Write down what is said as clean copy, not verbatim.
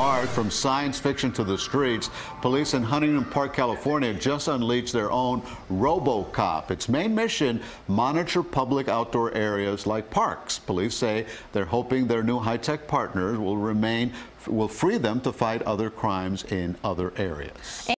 art from science fiction to the streets. Police in Huntington Park, California just unleashed their own Robocop. Its main mission, monitor public outdoor areas like parks. Police say they're hoping their new high-tech partners will free them to fight other crimes in other areas.